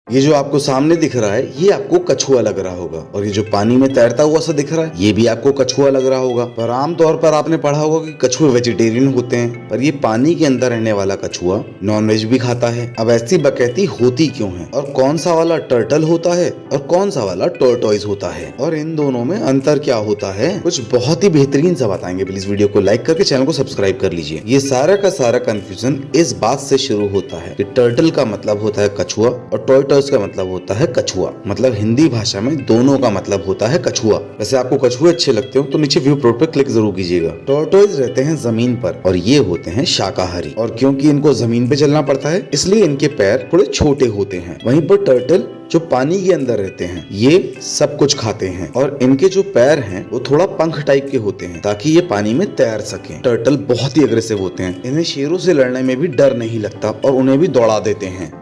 ये जो आपको सामने दिख रहा है ये आपको कछुआ लग रहा होगा, और ये जो पानी में तैरता हुआ सा दिख रहा है ये भी आपको कछुआ लग रहा होगा। पर आमतौर पर आपने पढ़ा होगा कि कछुए वेजिटेरियन होते हैं, पर ये पानी के अंदर रहने वाला कछुआ नॉनवेज भी खाता है। अब ऐसी बकैती होती क्यों है, और कौन सा वाला टर्टल होता है और कौन सा वाला टॉर्टोइज होता है, और इन दोनों में अंतर क्या होता है, कुछ बहुत ही बेहतरीन सा बताएंगे। प्लीज वीडियो को लाइक करके चैनल को सब्सक्राइब कर लीजिए। ये सारा का सारा कंफ्यूजन इस बात से शुरू होता है कि टर्टल का मतलब होता है कछुआ और टॉर्टोइज का मतलब होता है कछुआ। मतलब हिंदी भाषा में दोनों का मतलब होता है कछुआ। वैसे आपको कछुए अच्छे लगते हो तो नीचे व्यू प्रोट पे क्लिक जरूर कीजिएगा। टॉर्टोइज रहते हैं जमीन पर और ये होते हैं शाकाहारी, और क्योंकि इनको जमीन पे चलना पड़ता है इसलिए इनके पैर थोड़े छोटे होते हैं। वहीं पर टर्टल जो पानी के अंदर रहते हैं ये सब कुछ खाते हैं, और इनके जो पैर हैं वो थोड़ा पंख टाइप के होते हैं ताकि ये पानी में तैर सकें। टर्टल बहुत ही अग्रेसिव होते हैं, इन्हें शेरों से लड़ने में भी डर नहीं लगता और उन्हें भी दौड़ा देते हैं।